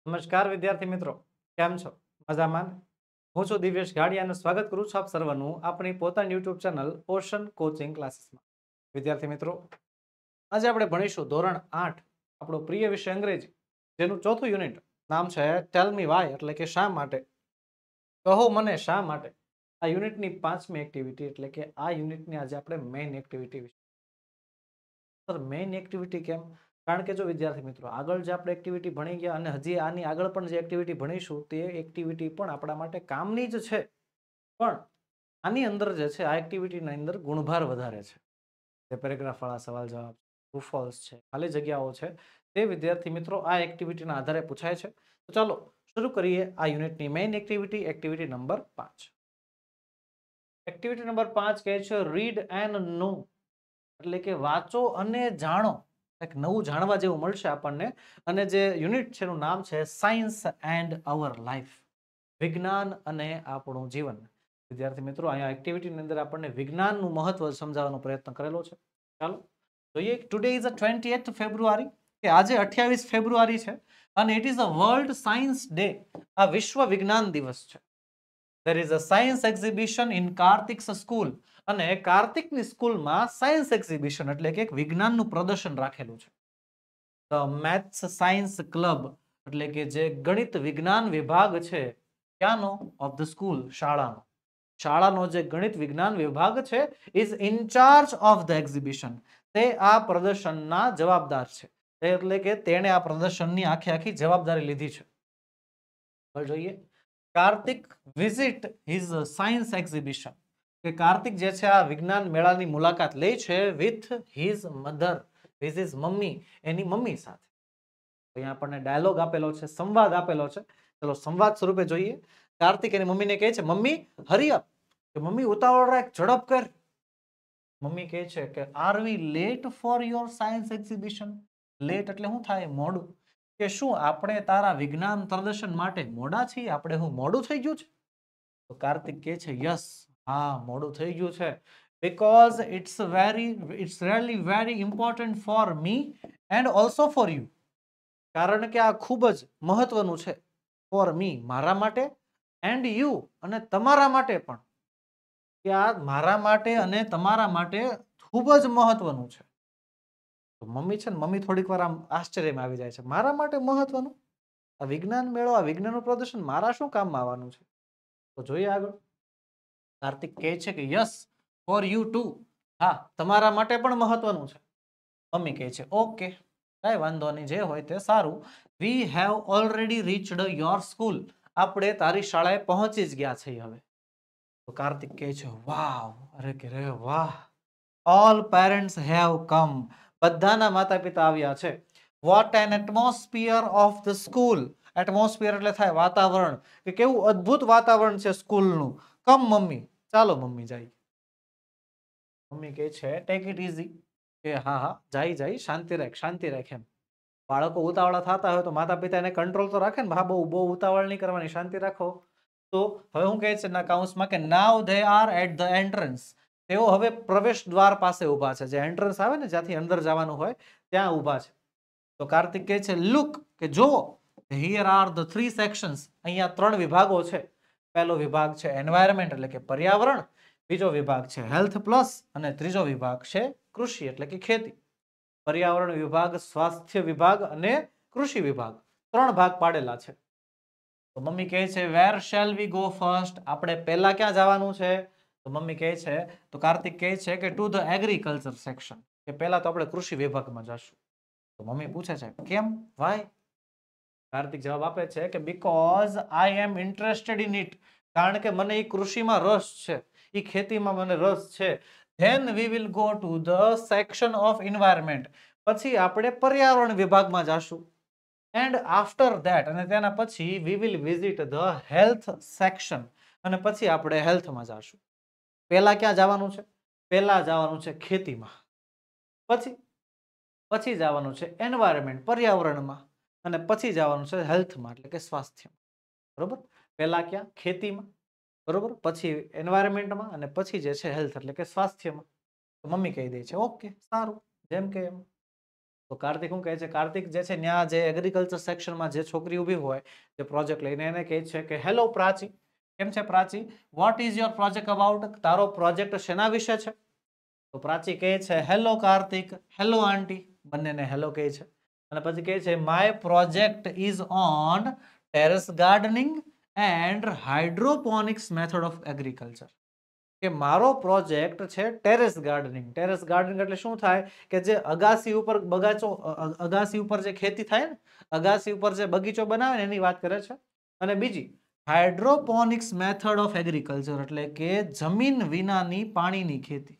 નમસ્કાર વિદ્યાર્થી મિત્રો, કેમ છો? મજામાં ને? હું છું દિવ્યેશ ગાડિયા અને સ્વાગત કરું છું આપ સર્વનું આપણી પોતાની યુટ્યુબ ચેનલ ઓશન કોચિંગ ક્લાસીસમાં. વિદ્યાર્થી મિત્રો, આજે આપણે ભણીશું ધોરણ 8 આપણો પ્રિય વિષય અંગ્રેજી, જેનું ચોથું યુનિટ નામ છે ટેલ મી વાય, એટલે કે શા માટે. કહો મને શા માટે. આ યુનિટની 5મી એક્ટિવિટી, એટલે કે આ યુનિટની આજે આપણે મેઇન એક્ટિવિટી વિશે. સર, મેઇન એક્ટિવિટી કેમ? કારણ કે જો વિદ્યાર્થી મિત્રો, આગળ જે આપણે એક્ટિવિટી ભણી ગયા અને હજી આની આગળ પણ જે એક્ટિવિટી ભણીશું તે એક્ટિવિટી પણ આપણા માટે કામની જ છે, પણ આની અંદર જે છે આ એક્ટિવિટીની અંદર ગુણભાર વધારે છે. જે પેરેગ્રાફ વાળા સવાલ જવાબ, ટ્રુ ફોલ્સ છે, ખાલી જગ્યાઓ છે, તે વિદ્યાર્થી મિત્રો આ એક્ટિવિટીના આધારે પૂછાય છે. તો ચાલો શરૂ કરીએ આ યુનિટની main activity, activity number 5. Activity number 5 કહે છે રીડ એન્ડ નો, એટલે કે વાંચો અને જાણો. એક નવું જાણવા જેવું મળશે આપણને. અને જે યુનિટ છે એનું નામ છે સાયન્સ એન્ડ અવર લાઈફ, વિજ્ઞાન અને આપણું જીવન. વિદ્યાર્થી મિત્રો, અહીંયા એક્ટિવિટીની અંદર આપણને વિજ્ઞાનનું મહત્વ સમજાવવાનો પ્રયત્ન કરેલો છે. ચાલો જોઈએ. ટુડે ઇઝ 28th ફેબ્રુઆરી, કે આજે 28 ફેબ્રુઆરી છે અને it is a world science day. આ વિશ્વ વિજ્ઞાન દિવસ છે. There is a science exhibition in Karthik's school. અને કાર્તિકની સ્કૂલમાં સાયન્સ એક્ઝિબિશન એટલે કે એક વિજ્ઞાનનું પ્રદર્શન રાખેલું છે. ધ મેથ્સ સાયન્સ ક્લબ, એટલે કે જે ગણિત વિજ્ઞાન વિભાગ છે, ક્યાંનો? ઓફ ધ સ્કૂલ, શાળાનો. શાળાનો જે ગણિત વિજ્ઞાન વિભાગ છે is in charge of the exhibition. તે આ પ્રદર્શનના જવાબદાર છે. એટલે કે તેણે આ પ્રદર્શનની આખી જવાબદારી લીધી છે. હવે જોઈએ. Kartik visit his science exhibition, કે કાર્તિક જે છે આ વિજ્ઞાન મેળાની મુલાકાત લે છે with his mother, with his mummy, એની મમ્મી સાથે. અહીંયા આપણને ડાયલોગ આપેલો છે, સંવાદ આપેલો છે. ચલો સંવાદ સ્વરૂપે જોઈએ. કાર્તિક એની મમ્મીને કહે છે, મમ્મી હરી અપ, કે મમ્મી ઉતાવળ રાખ, ઝડપ કર. મમ્મી કહે છે કે are we late for your science exhibition. Late એટલે શું થાય? મોડું. કે શું આપણે તારા વિજ્ઞાન પ્રદર્શન માટે મોડા છીએ? આપણે શું મોડું થઈ ગયું છે? તો કાર્તિક કહે છે યસ, હા મોડું થઈ ગયું છે. Because it's really very important for me and also for you. કારણ કે આ ખૂબ જ મહત્વનું છે. ફોર મી, મારા માટે, એન્ડ યુ, અને તમારા માટે પણ. કે આ મારા માટે અને તમારા માટે ખૂબ જ મહત્વનું છે. તો મમ્મી છે ને, મમ્મી થોડીક વાર આમ આશ્ચર્યમાં આવી જાય છે. મારા માટે મહત્વનું? આ વિજ્ઞાન મેળો, આ વિજ્ઞાનનું પ્રદર્શન મારા શું કામમાં આવવાનું છે? તો જોઈએ આગળ. કાર્તિક કહે છે કે યસ, ફોર યુ ટુ. હા, તમારા માટે પણ મહત્વનું છે. મમ્મી કહે છે ઓકે, કઈ વાંધો નહીં, જે હોય તે સારું. We have already reached your school. આપણે તારી શાળાએ પહોંચી જ ગયા છીએ હવે. તો કાર્તિક કહે છે વાવ, અરે કે રે વાહ. All parents have come. બધાના માતા પિતા આવ્યા છે. What an atmosphere of the school. Atmosphere એટલે થાય વાતાવરણ, કે કેવું અદ્ભુત વાતાવરણ છે સ્કૂલનું. કમ મમ્મી, ચાલો મમ્મી જાય. મમ્મી કહે છે ટેક ઇટ ઇઝી, કે હા હા જાય, શાંતિ રાખ, શાંતિ રાખ. એમ બાળકો ઉતાવળા થતા હોય તો માતા પિતા એને કંટ્રોલ તો રાખે ને, હા બહુ ઉતાવળ નહીં કરવાની, શાંતિ રાખો. તો હવે હું કહે છે ના કાઉન્સમાં કે now they are at the entrance. તેઓ હવે પ્રવેશ દ્વાર પાસે ઊભા છે. જે એન્ટ્રન્સ આવે ને, જ્યાંથી અંદર જવાનું હોય ત્યાં ઊભા છે. તો કાર્તિક કહે છે લુક, કે જો, હિયર આર ધ 3 સેક્શન્સ. અહીંયા 3 વિભાગો છે. પહેલો વિભાગ છે એન્વાયરમેન્ટ, એટલે કે પર્યાવરણ. બીજો વિભાગ છે હેલ્થ પ્લસ, અને ત્રીજો વિભાગ છે કૃષિ, એટલે કે ખેતી. પર્યાવરણ વિભાગ, સ્વાસ્થ્ય વિભાગ અને કૃષિ વિભાગ, 3 ભાગ પાડેલા છે. તો મમ્મી કહે છે where shall we go first. આપણે પહેલા ક્યાં જવાનું છે? તો મમ્મી કહે છે, તો કાર્તિક કહે છે કે ટુ ધ એગ્રીકલ્ચર સેક્શન, કે પહેલા તો આપણે કૃષિ વિભાગમાં જશું. તો મમ્મી પૂછે છે કેમ, વાય? કાર્તિક જવાબ આપે છે કે because I am interested in it. કારણ કે મને એ કૃષિમાં રસ છે, એ ખેતીમાં મને રસ છે. Then we will go to the section of environment. પછી આપણે પર્યાવરણ વિભાગમાં જાશું. એન્ડ આફ્ટર ધેટ, અને તેના પછી we will visit the health section, અને પછી આપણે હેલ્થમાં જાશું. પહેલા ક્યાં જવાનું છે? પહેલા જવાનું છે ખેતીમાં. પછી જવાનું છે એન્વાયરમેન્ટ, પર્યાવરણમાં, અને પછી જવાનું છે હેલ્થમાં, એટલે કે સ્વાસ્થ્યમાં. બરોબર? પહેલા ક્યાં? ખેતીમાં. બરોબર? પછી એન્વાયરમેન્ટમાં, અને પછી જે છે હેલ્થ, એટલે કે સ્વાસ્થ્યમાં. તો મમ્મી કહી દે છે ઓકે, સારું, જેમ કે એમ. તો તો કાર્તિક શું કહે છે? કાર્તિક જે છે ત્યાં જે એગ્રીકલ્ચર સેક્શનમાં જે છોકરી ઊભી હોય જે પ્રોજેક્ટ લઈને એને કહે છે કે હેલો પ્રાચી, કેમ છે Prachi? What is your project about? તારો પ્રોજેક્ટ શેના વિશે છે? તો પ્રાચી કહે છે હેલો કાર્તિક, હેલો આંટી, બંનેને હેલો કહે છે. અને પછી કહે છે my project is on terrace gardening and hydroponics method of agriculture. કે મારો પ્રોજેક્ટ છે ટેરેસ ગાર્ડનિંગ. ટેરેસ ગાર્ડનિંગ એટલે શું થાય કે જે અગાસી ઉપર બગાચો, અગાસી ઉપર જે ખેતી થાય ને, અગાસી ઉપર જે બગીચો બનાવે ને એની વાત કરે છે. અને બીજી હાઇડ્રોપોનિક્સ મેથડ ઓફ એગ્રીકલ્ચર એટલે કે જમીન વિનાની પાણીની ખેતી.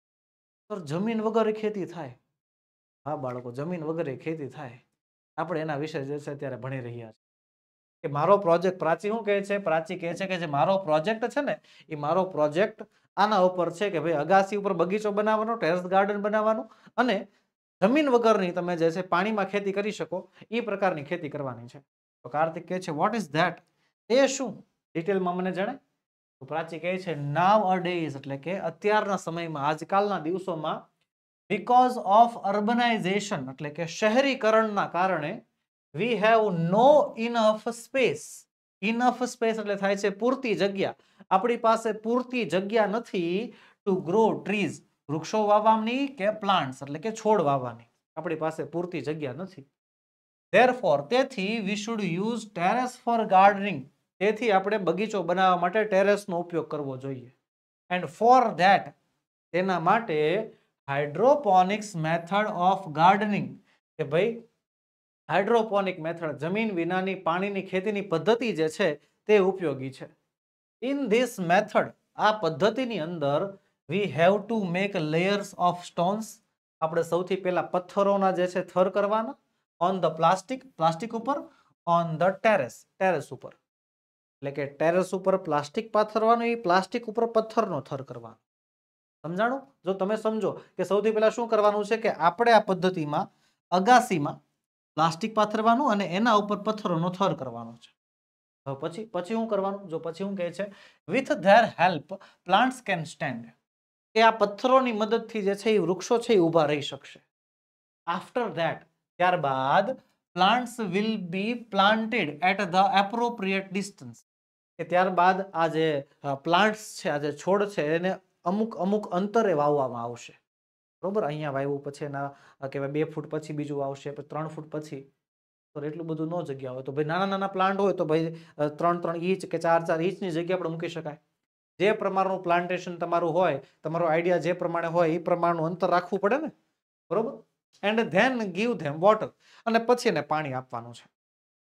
તો જમીન વગર ખેતી થાય? હા બાળકો, જમીન વગર ખેતી થાય. આપણે એના વિશે જે છે અત્યારે ભણી રહ્યા છીએ કે મારો પ્રોજેક્ટ, પ્રાચી શું કહે છે? પ્રાચી કહે છે કે જે મારો પ્રોજેક્ટ છે ને એ મારો પ્રોજેક્ટ આના ઉપર છે કે ભાઈ અગાસી ઉપર બગીચો બનાવવાનો, ટેરેસ ગાર્ડન બનાવવાનું અને જમીન વગરની તમે જે છે પાણીમાં ખેતી કરી શકો એ પ્રકારની ખેતી કરવાની છે. તો કાર્તિક કહે છે વોટ ઇઝ ધેટ? એ શું? ડિટેલમાં મને જણાય. તો પ્રાચી કહે છે નાવ અ ડેઝ એટલે કે અત્યારના સમયમાં, આજકાલના દિવસોમાં, બીકોઝ ઓફ અર્બનાઇઝેશન એટલે કે શહેરીકરણના કારણે we have no enough space. Enough space એટલે થાય છે પૂરતી જગ્યા. આપણી પાસે પૂરતી જગ્યા નથી ટુ ગ્રો ટ્રીઝ, વૃક્ષો વાવવાની કે પ્લાન્ટ્સ એટલે કે છોડ વાવવાની. આપણી પાસે પૂરતી જગ્યા નથી. ધેરફોર તેથી we should use terrace for gardening. તેથી આપણે બગીચો બનાવવા માટે ટેરેસનો ઉપયોગ કરવો જોઈએ. એન્ડ ફોર ધેટ તેના માટે હાઇડ્રોપોનિક્સ મેથડ ઓફ ગાર્ડનિંગ કે ભાઈ હાઇડ્રોપોનિક મેથડ જમીન વિનાની પાણીની ખેતીની પદ્ધતિ જે છે તે ઉપયોગી છે. ઇન ધીસ મેથડ આ પદ્ધતિની અંદર we have to make layers of stones. આપણે સૌથી પહેલા પથ્થરોના જે છે થર કરવાના. ઓન ધ પ્લાસ્ટિક, પ્લાસ્ટિક ઉપર. ઓન ધ ટેરેસ, ટેરેસ ઉપર. એટલે કે ટેરેસ ઉપર પ્લાસ્ટિક પાથરવાનું, એ પ્લાસ્ટિક ઉપર પથ્થરનો થર કરવાનો. સમજાણું? જો તમે સમજો કે સૌથી પહેલા શું કરવાનું છે કે આપણે આ પદ્ધતિમાં અગાસીમાં પ્લાસ્ટિક પાથરવાનું અને એના ઉપર પથ્થરોનો થર કરવાનો છે. પછી શું કરવાનું? જો પછી શું કહે છે with their help plants can stand. કે આ પથ્થરોની મદદથી જે છે એ વૃક્ષો છે એ ઊભા રહી શકશે. આફ્ટર ધેટ ત્યારબાદ plants will be planted at the appropriate distance. કે ત્યારબાદ આ જે પ્લાન્ટ્સ છે, આ જે છોડ છે એને અમુક અમુક અંતરે વાવવામાં આવશે. બરોબર? અહીંયા વાવ્યું પછી એના કહેવાય 2 ફૂટ પછી બીજું આવશે, 3 ફૂટ પછી. તો એટલું બધું ન જગ્યા હોય તો ભાઈ નાના નાના પ્લાન્ટ હોય તો ભાઈ 3-3 ઇંચ કે 4-4 ઇંચની જગ્યા પર મૂકી શકાય. જે પ્રમાણનું પ્લાન્ટેશન તમારું હોય, તમારો આઈડિયા જે પ્રમાણે હોય એ પ્રમાણનું અંતર રાખવું પડે ને. બરોબર? And then give them water. અને પછી એને પાણી આપવાનું છે.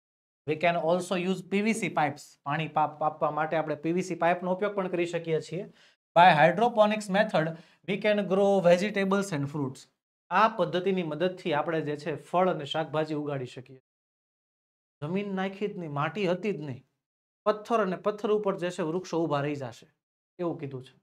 We can also use PVC pipes. પાણી આપવા માટે આપણે પીવીસી પાઇપનો ઉપયોગ પણ કરી શકીએ છીએ. By hydroponics method we can grow vegetables and fruits. આ પદ્ધતિની મદદથી આપણે જે છે ફળ અને શાકભાજી ઉગાડી શકીએ. જમીન નાખી જ નહીં, માટી હતી જ નહીં, પથ્થર અને પથ્થર ઉપર જે છે વૃક્ષો ઊભા રહી જશે એવું કીધું છે.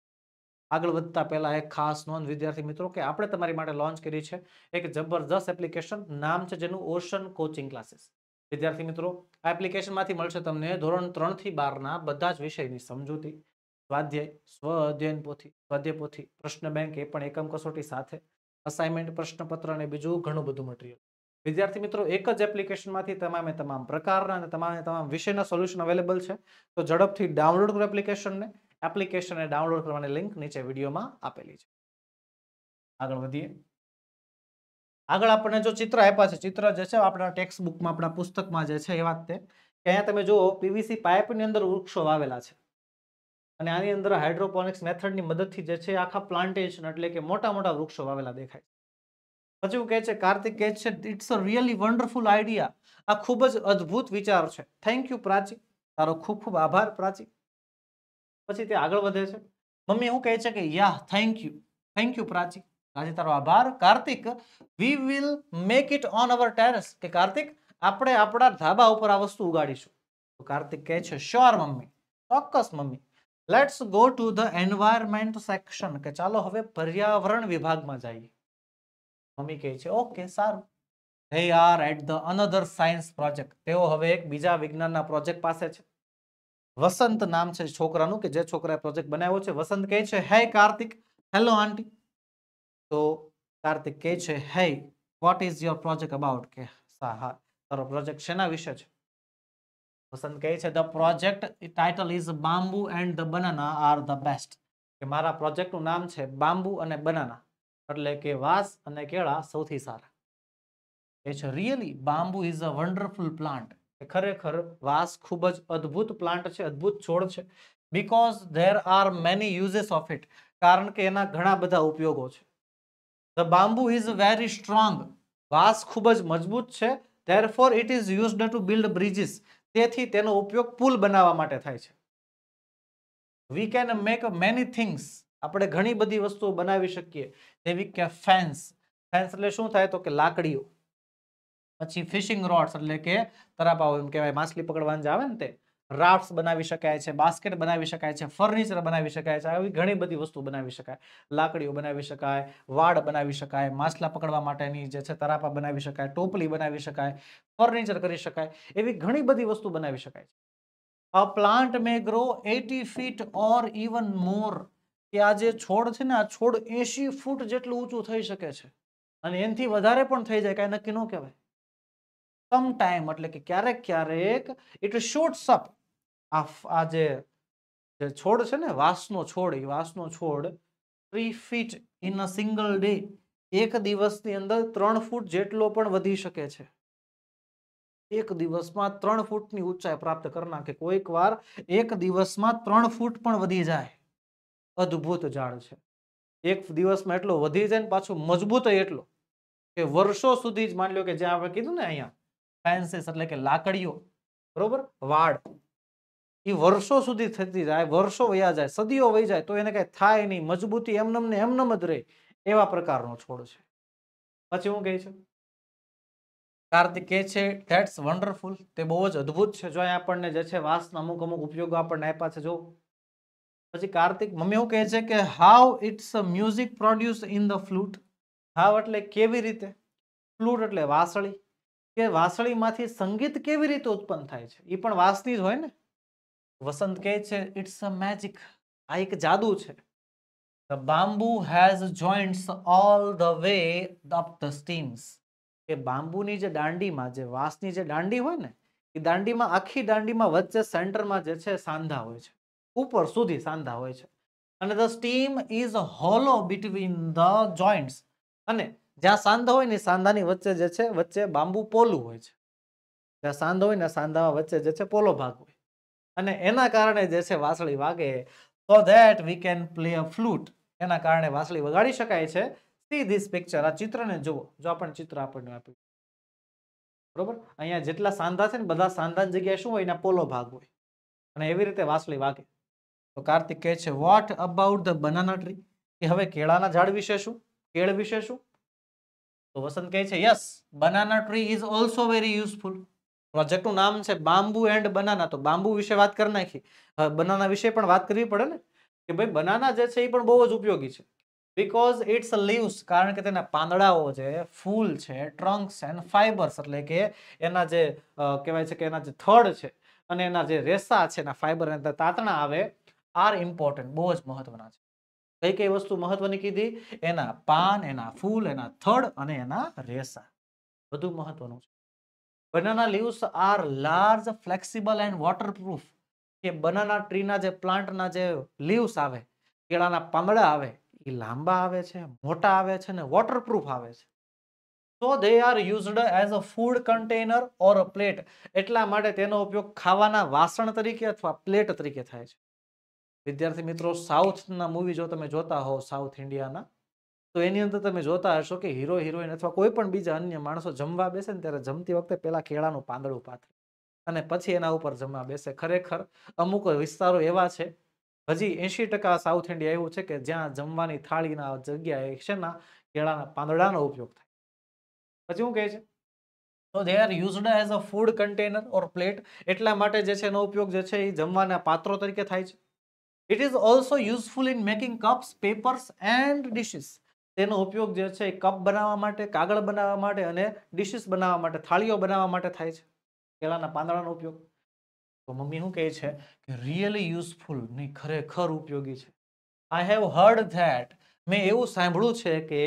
આગળ વધતા પહેલા એક ખાસ નોંધ વિદ્યાર્થી મિત્રો કે આપણે તમારી માટે લોન્ચ કરી છે એક જબરદસ્ત એપ્લિકેશન. નામ છે જેનું ઓશન કોચિંગ ક્લાસીસ. વિદ્યાર્થી મિત્રો આ એપ્લિકેશનમાંથી મળશે તમને ધોરણ 3 થી 12ના બધા જ વિષયની સમજૂતી, સ્વાધ્યાય, સ્વ અધ્યયન પોથી, સ્વાધ્યાય પોથી, પ્રશ્ન બેંક એ પણ એકમ કસોટી સાથે, અસાઇનમેન્ટ, પ્રશ્નપત્ર અને બીજું ઘણું બધું મટીરિયલ. વિદ્યાર્થી મિત્રો એક જ એપ્લિકેશનમાંથી તમામે તમામ પ્રકારના અને તમામે તમામ વિષયના સોલ્યુશન અવેલેબલ છે. તો ઝડપથી ડાઉનલોડ કરો એપ્લિકેશનને. એપ્લિકેશનને ડાઉનલોડ કરવાની લિંક નીચે વિડીયોમાં આપેલી છે. આગળ વધીએ. આગળ આપણને જો ચિત્ર આપ્યા છે, ચિત્ર જે છે આપણા ટેક્સ્ટ બુકમાં, આપણા પુસ્તકમાં જે છે એ વાત છે કે અહીંયા તમે જુઓ પીવીસી પાઇપની અંદર વૃક્ષો વાવેલા છે અને આની અંદર હાઇડ્રોપોનિક્સ મેથડની મદદથી જે છે આખા પ્લાન્ટેશન એટલે કે મોટા મોટા વૃક્ષો વાવેલા દેખાય. પછી હું કહે છે કાર્તિક કહે છે it's a really wonderful idea. આ ખૂબ જ અદ્ભુત વિચાર છે. Thank you Prachi. તારો ખૂબ ખૂબ આભાર પ્રાચી. પછી તે આગળ વધે છે. મમ્મી શું કહે છે કે યા થેન્ક યુ પ્રાચી. આજે તારો આભાર. Kartik we will make it on our terrace. કે કાર્તિક આપણે આપણા ધાબા ઉપર આ વસ્તુ ઉગાડીશું. તો કાર્તિક કહે છે શ્યોર મમ્મી, ચોક્કસ mummy. Let's go to the environment section. કે ચાલો હવે પર્યાવરણ વિભાગમાં જઈએ. મમ્મી કહે છે ઓકે સારું. they are at the another science project. તેઓ હવે એક બીજા વિજ્ઞાનના પ્રોજેક્ટ પાસે છે. વસંત નામ છે છોકરાનું કે જે છોકરાએ પ્રોજેક્ટ બનાવ્યો છે. વસંત કહે છે હે કાર્તિક, હેલો આંટી. તો કાર્તિક કહે છે hey what is your project about? કે હા, તારો પ્રોજેક્ટ શેના વિશે છે? વસંત કહે છે the project title is bamboo and the banana are the best. કે મારા પ્રોજેક્ટનું નામ છે બામ્બુ અને બનાના, એટલે કે વાંસ અને કેળા સૌથી સારા. એ છે really bamboo is a wonderful plant. ખરેખર વાંસ ખૂબ જ અદ્ભુત પ્લાન્ટ છે, અદ્ભુત છોડ છે. Because there are many uses of it. કારણ કે એના ઘણા બધા ઉપયોગો છે. The bamboo is very strong. વાંસ ખૂબ જ મજબૂત છે. Therefore it is used to build bridges. તેથી તેનો ઉપયોગ પુલ બનાવવા માટે થાય છે. We can make many things. આપણે ઘણી બધી વસ્તુઓ બનાવી શકીએ, જેવી કે ફેન્સ. ફેન્સ એટલે શું થાય તો કે લાકડીઓ. પછી ફિશિંગ રોડ્સ એટલે કે તરાપાઓ, એમ કહેવાય માછલી પકડવાનું જે આવે ને તે. રાફ્ટ્સ બનાવી શકાય છે, બાસ્કેટ બનાવી શકાય છે, ફર્નિચર બનાવી શકાય છે, આવી ઘણી બધી વસ્તુ બનાવી શકાય. લાકડીઓ બનાવી શકાય, વાડ બનાવી શકાય, માછલા પકડવા માટેની જે છે તરાપા બનાવી શકાય, ટોપલી બનાવી શકાય, ફર્નિચર કરી શકાય, એવી ઘણી બધી વસ્તુ બનાવી શકાય. A plant may grow 80 feet or even more. કે આ જે છોડ છે ને, આ છોડ 80 ફૂટ જેટલું ઊંચું થઈ શકે છે, અને એનાથી વધારે પણ થઈ જાય, કાંઈ નક્કી ન કહેવાય. સમ ટાઈમ એટલે કે ક્યારેક ક્યારેક ઇટ શૂટ્સ અપ. આ જે છોડ છે ને, વાંસનો છોડ, એ વાંસનો છોડ 3 feet in a single day. એક દિવસની અંદર 3 ફૂટ જેટલો પણ વધી શકે છે. એક દિવસમાં 3 ફૂટની ઊંચાઈ પ્રાપ્ત કરી નાખે. કોઈક વાર એક દિવસમાં 3 ફૂટ પણ વધી જાય. અદ્ભુત ઝાડ છે. એક દિવસમાં એટલો વધી જાય ને પાછું મજબૂત એટલો કે વર્ષો સુધી જ, માની લો કે જે આપણે કીધું ને અહીંયા ફેન્સીસ એટલે કે લાકડીઓ, બરોબર, વાડ, એ વર્ષો સુધી થતી જાય, વર્ષો વયા જાય, સદીઓ વહી જાય, તો એને કઈ થાય નહીં. મજબૂતી એમનેમ ને એમનેમ જ રહે, એવા પ્રકારનો છોડ છે. પછી હું કહે છે કાર્તિક કહે છે ધેટ્સ વન્ડરફુલ. તે બહુ જ અદ્ભુત છે. જો આપણને જે છે વાંસના અમુક અમુક ઉપયોગો આપણને આપ્યા છે. જો પછી કાર્તિક મમ્મી એવું કહે છે કે how it's music produce in the flute. How એટલે કેવી રીતે, ફ્લૂટ એટલે વાંસળી, કે વાંસળીમાંથી સંગીત કેવી રીતે ઉત્પન્ન થાય છે, એ પણ વાંસની જ હોય ને. વસંત કહે છે ઇટ્સ અ મેજિક. આ એક જાદુ છે. The bamboo has joints all the way up the stems. કે બાંબુની જે દાંડીમાં, જે વાંસની જે દાંડી હોય ને, એ દાંડીમાં, આખી દાંડીમાં વચ્ચે સેન્ટરમાં જે છે સાંધા હોય છે, ઉપર સુધી સાંધા હોય છે. અને the stem is hollow between the joints. અને જ્યાં સાંધા હોય ને, સાંધાની વચ્ચે જે છે, વચ્ચે બાંબુ પોલું હોય છે. જ્યાં સાંધો હોય ને, સાંધામાં વચ્ચે જે છે પોલો ભાગ હોય. અને એના કારણે જે છે વાંસળી વાગે. So that we can play a flute. એના કારણે વાંસળી વગાડી શકાય છે. See this picture. આ ચિત્રને જુઓ. જો આપણને ચિત્ર આપણને આપ્યું, બરોબર, અહીંયા જેટલા સાંધા છે ને, બધા સાંધાની જગ્યાએ શું હોય, એના પોલો ભાગ હોય, અને એવી રીતે વાંસળી વાગે. તો કાર્તિક કહે છે what about the banana tree. કે હવે કેળાના ઝાડ વિશે શું, કેળ વિશે શું? તો વસંત કહે છે yes, banana tree is also very useful. પ્રોજેક્ટનું નામ છે બામ્બુ એન્ડ બનાના, તો બામ્બુ વિશે વાત કરી નાખી. બનાના વિશે પણ વાત કરવી પડે ને, કે ભાઈ બનાના જે છે એ પણ બહુ જ ઉપયોગી છે. Because its leaves. કારણ કે તેના પાંદડાઓ છે, ફૂલ છે, ટ્રંક્સ એન્ડ ફાઈબર્સ એટલે કે એના જે કહેવાય છે કે એના જે થડ છે અને એના જે રેસા છે, એના ફાઈબર અને તાતણા આવે, આર ઇમ્પોર્ટન્ટ, બહુ જ મહત્વના છે. કઈ કઈ વસ્તુ મહત્વની કીધી? એના પાન, એના ફૂલ, એના થડ અને એના રેસા, બધું મહત્વનું છે. Banana leaves are large, flexible and waterproof. કે બનાના ટ્રીના જે પ્લાન્ટના જે લીવ્સ આવે, કેળાના પાંદડા આવે, એ લાંબા આવે છે, મોટા આવે છે ને વોટરપ્રૂફ આવે છે. તો they are used as a food container or a plate. એટલા માટે તેનો ઉપયોગ ખાવાના વાસણ તરીકે અથવા પ્લેટ તરીકે થાય છે. વિદ્યાર્થી મિત્રો, સાઉથના મૂવી જો તમે જોતા હો, સાઉથ ઇન્ડિયાના, તો એની અંદર તમે જોતા હશો કે હીરો હિરોઈન અથવા કોઈ પણ બીજા અન્ય માણસો જમવા બેસે ને, ત્યારે જમતી વખતે પેલા કેળાનું પાંદડું પાથરે અને પછી એના ઉપર જમવા બેસે. ખરેખર અમુક વિસ્તારો એવા છે, હજી 80% સાઉથ ઇન્ડિયા એવું છે કે જ્યાં જમવાની થાળીના જગ્યાએ શેના, કેળાના પાંદડાનો ઉપયોગ થાય. પછી શું કહે છે? તો they are used as a food container or plate. એટલા માટે જે છે એનો ઉપયોગ જે છે એ જમવાના પાત્રો તરીકે થાય છે. It is also useful in making cups, papers and dishes. તેનો ઉપયોગ જે છે એ કપ બનાવવા માટે, કાગળ બનાવવા માટે અને ડિશિસ બનાવવા માટે, થાળીઓ બનાવવા માટે થાય છે, કેળાના પાંદડાનો ઉપયોગ. તો મમ્મી શું કહે છે કે રિયલી યુઝફુલ, નહીં ખરેખર ઉપયોગી છે. I have heard that. મેં એવું સાંભળ્યું છે કે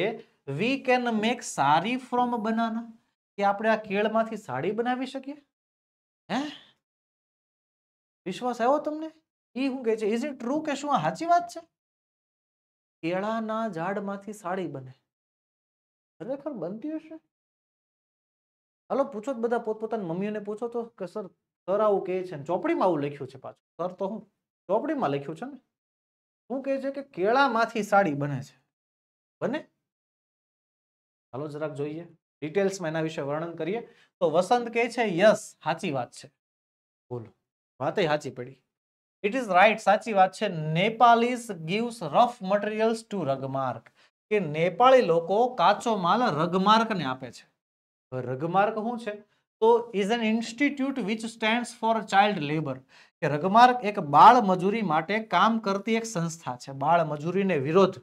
we can make sari from banana, કે આપણે આ કેળમાંથી સાડી બનાવી શકીએ? હે, વિશ્વાસ આવ્યો તમને? ઈ શું કહે છે, ઇઝ ઇટ ટ્રુ, કે શું આ સાચી વાત છે? કેળાના ઝાડમાંથી સાડી બને, ખરેખર બનતી હશે? હાલો પૂછો તો બધા પોતપોતાની મમ્મીઓને પૂછો તો કે સર આવું કહે છે, ચોપડીમાં આવું લખ્યું છે પાછું. સર તો હું ચોપડીમાં લખ્યું છે ને, શું કહે છે કે કેળામાંથી સાડી બને છે. બને? હાલો જરાક જોઈએ ડિટેલ્સમાં એના વિશે વર્ણન કરીએ. તો વસંત કહે છે યસ, સાચી વાત છે. બોલો, વાતે સાચી પડી. ઇટ ઇઝ રાઈટ, સાચી વાત છે. Nepalese gives rough materials to Rugmark, કે નેપાળી લોકો કાચો માલ રગમાર્કને આપે છે. રગમાર્ક શું છે? તો is an institute which stands for child labour, કે રગમાર્ક એક બાળ મજૂરી માટે કામ કરતી એક સંસ્થા છે. બાળ મજૂરીનો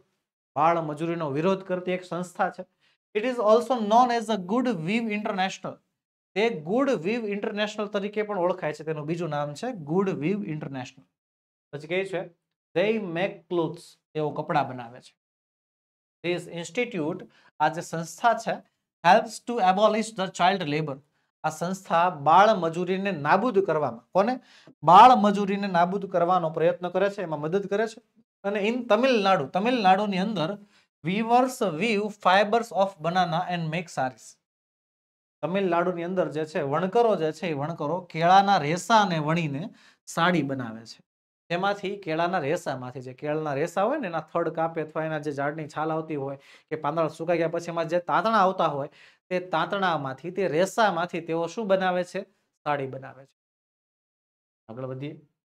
વિરોધ કરતી એક સંસ્થા છે. It is also known as a good weave international, તે ગુડ વીવ ઇન્ટરનેશનલ તરીકે પણ ઓળખાય છે. તેનું બીજું નામ છે ગુડ વીવ ઇન્ટરનેશનલ. પછી કહે છે they મેક ક્લોથ્સ, તેઓ કપડા બનાવે છે. This institute, આ જે સંસ્થા છે, helps to abolish the child labor, આ સંસ્થા બાળ મજૂરીને નાબૂદ કરવામાં, કોને? બાળ મજૂરીને નાબૂદ કરવાનો પ્રયત્ન કરે છે, એમાં મદદ કરે છે. અને ઇન તમિલનાડુની અંદર weavers weave fibers of banana and make sarees. તમિલનાડુની અંદર જે છે વણકરો જે છે, એ વણકરો કેળાના રેસાને વણીને સાડી બનાવે છે. તેમાંથી કેળાના રેસામાંથી, જે કેળાના રેસા હોય ને એના થડ કાપે અથવા એના જે ઝાડની છાલ આવતી હોય કે પાંદડા સુકાઈ ગયા પછી એમાં જે તાંતણા આવતા હોય, તે તાંતણામાંથી, તે રેસામાંથી તેઓ શું બનાવે છે? સાડી બનાવે છે. આગળ વધીએ.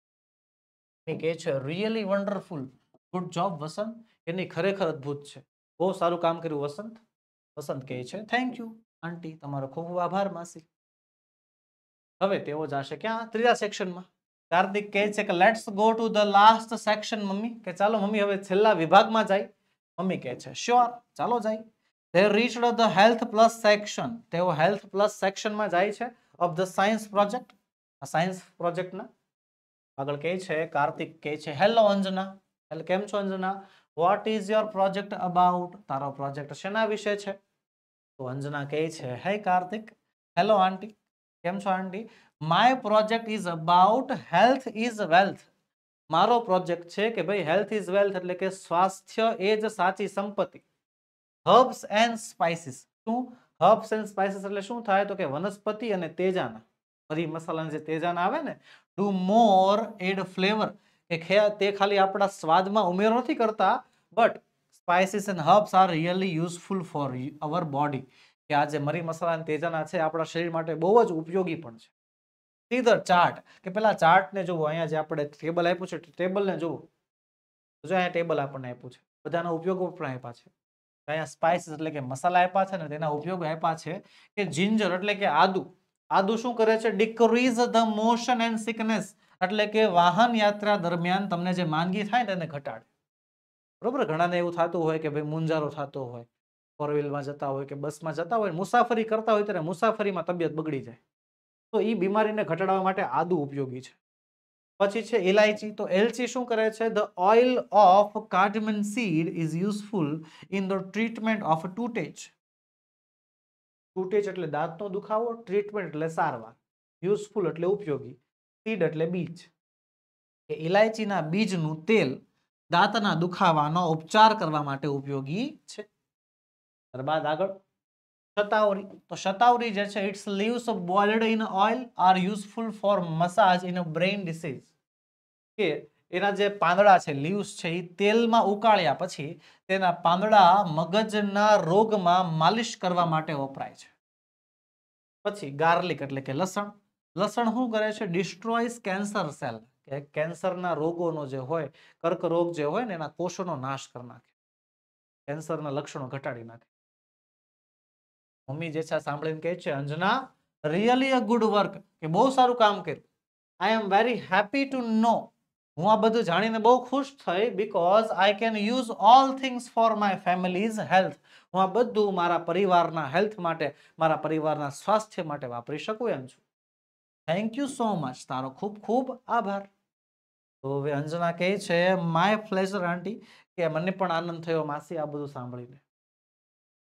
કહે છે really wonderful, good job Vasant, એની ખરેખર અદ્ભુત છે, બહુ સારું કામ કર્યું વસંત. વસંત કહે છે થેન્ક યુ આંટી, તમારો ખૂબ ખૂબ આભાર માસી. હવે તેઓ જશે ક્યાં? ત્રીજા સેક્શનમાં. કાર્તિક કહે છે કે let's go to the last section mummy, કે ચાલો મમ્મી હવે છેલ્લા વિભાગમાં જાય. મમ્મી કહે છે શ્યોર, ચાલો જાય. they reached the health plus section, તેઓ હેલ્થ પ્લસ સેક્શનમાં જાય છે ઓફ ધ સાયન્સ પ્રોજેક્ટ, આ સાયન્સ પ્રોજેક્ટના. આગળ કહે છે કાર્તિક કહે છે હેલો અંજના, એટલે કેમ છો Anjana? What is your project about, તારો પ્રોજેક્ટ શેના વિશે છે? તો અંજના કહે છે હે કાર્તિક, હેલો આંટી, કેમ છો aunty? My project is about health is wealth, મારો પ્રોજેક્ટ છે કે ભાઈ હેલ્થ ઇઝ વેલ્થ, એટલે કે સ્વાસ્થ્ય એ જ સાચી સંપત્તિ. હર્બ્સ એન્ડ સ્પાઇસીસ, શું? હર્બ્સ એન્ડ સ્પાઇસીસ એટલે શું થાય? તો કે વનસ્પતિ અને તેજાના, મરી મસાલાના જે તેજાના આવે ને, ડુ મોર એડ ફ્લેવર, કે તે ખાલી આપણા સ્વાદમાં ઉમેરો નથી કરતા, but spices and herbs are really useful for our body, કે આ જે મરી મસાલા અને તેજાના છે આપણા શરીર માટે બહુ જ ઉપયોગી પણ છે. સી ધ ચાર્ટ, કે પેલા ચાર્ટને જુઓ, અહીંયા જે આપણે ટેબલ આપ્યું છે ટેબલને જુઓ, જો અહીંયા ટેબલ આપણને આપ્યું છે, બધાના ઉપયોગો પણ આપ્યા છે. અહીંયા સ્પાઇસીસ એટલે કે મસાલા આપ્યા છે ને, તેના ઉપયોગો આપ્યા છે કે જિંજર એટલે કે આદુ, આદુ શું કરે છે? Decrease the motion and sickness, એટલે કે વાહન યાત્રા દરમિયાન તમને જે માંદગી થાય ને તેને ઘટાડે. બરોબર, ઘણાને એવું થતું હોય કે ભાઈ મુંજારો થતો હોય, ફોર વ્હીલમાં જતા હોય કે બસમાં જતા હોય, મુસાફરી કરતા હોય ત્યારે મુસાફરીમાં તબિયત બગડી જાય, તો એ બીમારીને ઘટાડવા માટે આદુ ઉપયોગી છે. પછી છે ઇલાયચી, તો એલચી શું કરે છે? The oil of cardamom seed is useful in the treatment of toothache. Toothache એટલે દાંતનો દુખાવો, ટ્રીટમેન્ટ એટલે સારવાર, યુઝફુલ એટલે ઉપયોગી, સીડ એટલે બીજ. કે ઇલાયચીના બીજનું તેલ દાંતના દુખાવાનો ઉપચાર કરવા માટે ઉપયોગી છે. ત્યારબાદ આગળ શતાવરી, તો શતાવરી જે છે its leaves boiled in oil are useful for massage in brain disease, કે એના જે પાંદડા છે, લીવ્સ છે, એ તેલમાં ઉકાળ્યા પછી તેના પાંદડા મગજના રોગમાં માલિશ કરવા માટે વપરાય છે. પછી ગાર્લિક એટલે કે લસણ, લસણ શું કરે છે? ડિસ્ટ્રોયસ કેન્સર સેલ, કે કેન્સરના રોગોનો જે હોય, કર્કરોગ જે હોય ને એના કોષોનો નાશ કરી નાખે, કેન્સરના લક્ષણો ઘટાડી નાખે. મમ્મી જે છે સાંભળીને કહે છે Anjana really a good work, કે બહુ સારું કામ કર્યું. I am very happy to know, હું આ બધું જાણીને બહુ ખુશ થઈ, because I can use all things for my family's health, હું આ બધું મારા પરિવારના હેલ્થ માટે, મારા પરિવારના સ્વાસ્થ્ય માટે વાપરી શકું એમ છું. થેન્ક યુ સો મચ, તારો ખૂબ ખૂબ આભાર. તો હવે અંજના કહે છે માય પ્લેઝર આંટી, કે મને પણ આનંદ થયો માસી આ બધું સાંભળીને.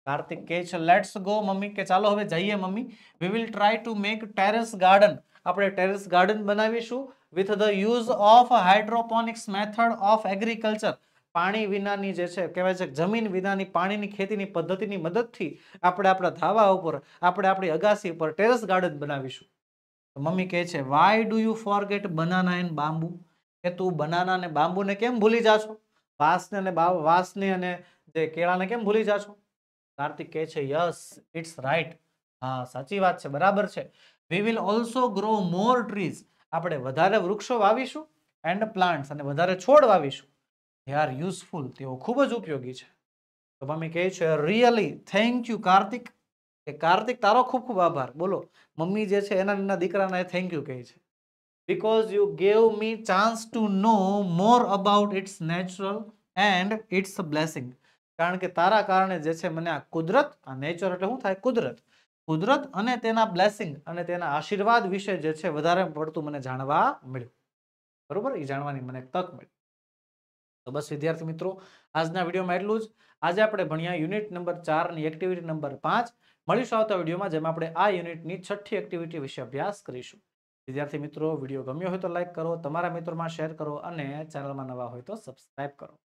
કાર્તિક કહે છે લેટ્સ ગો મમ્મી, કે ચાલો હવે જઈએ mummy. We will try to make terrace garden. આપણે ટેરેસ ગાર્ડન બનાવીશું with the use of hydroponics method of agriculture. પાણી વિનાની જે છે કહેવાય છે જમીન વિનાની પાણીની ખેતીની પદ્ધતિની મદદથી આપણે આપણા ધાબા ઉપર, આપણે આપણી અગાસી ઉપર ટેરેસ ગાર્ડન બનાવીશું. મમ્મી કહે છે why do you forget banana and bamboo, કે તું બનાના અને બાંબુને કેમ ભૂલી જાશો? વાંસને અને જે કેળાને કેમ ભૂલી જાશો? કાર્તિક કહે છે યસ ઇટ્સ રાઈટ. હા સાચી વાત છે, બરાબર છે. We will also grow more trees. આપણે વધારે વૃક્ષો વાવીશું એન્ડ પ્લાન્ટ્સ, અને વધારે છોડ વાવીશું. They are useful. તેઓ ખૂબ જ ઉપયોગી છે. તો મમ્મી કહે છે રિયલી થેન્ક યુ કાર્તિક, કે કાર્તિક તારો ખૂબ ખૂબ આભાર. બોલો મમ્મી જે છે એના દીકરાને થેન્ક યુ કહે છે. because you gave me chance to know more about its natural and its blessing. કારણ કે તારા કારણે જે છે મને આ કુદરત, આ નેચર એટલે શું થાય? કુદરત. કુદરત અને તેના બ્લેસિંગ અને તેના આશીર્વાદ વિશે જે છે વધારે પડતું મને જાણવા મળ્યું. બરોબર, એ જાણવાની મને તક મળી. તો બસ વિદ્યાર્થી મિત્રો, આજના વિડીયોમાં એટલું જ. આજે આપણે ભણ્યા યુનિટ નંબર 4 ની એક્ટિવિટી નંબર 5. મળીશું આવતા વિડીયોમાં, જેમાં આપણે આ યુનિટની 6ઠ્ઠી એક્ટિવિટી વિશે અભ્યાસ કરીશું. વિદ્યાર્થી મિત્રો, વિડીયો ગમ્યો હોય તો લાઈક કરો, તમારા મિત્રોમાં શેર કરો અને ચેનલમાં નવા હોય તો સબસ્ક્રાઇબ કરો.